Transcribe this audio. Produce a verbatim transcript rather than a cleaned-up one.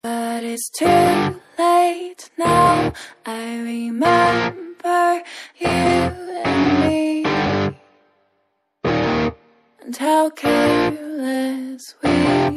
But it's too late now. I remember you and me, and how careless we